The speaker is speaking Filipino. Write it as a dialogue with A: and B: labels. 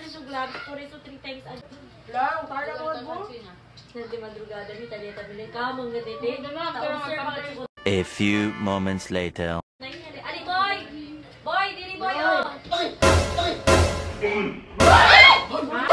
A: sa gloves, for so 3 times a day.
B: Lang, para ko mo.
A: Nanti madrugada ni tali tabi kamong gatete.
C: A few moments later.
A: Ali boy! Boy, diri boy oh.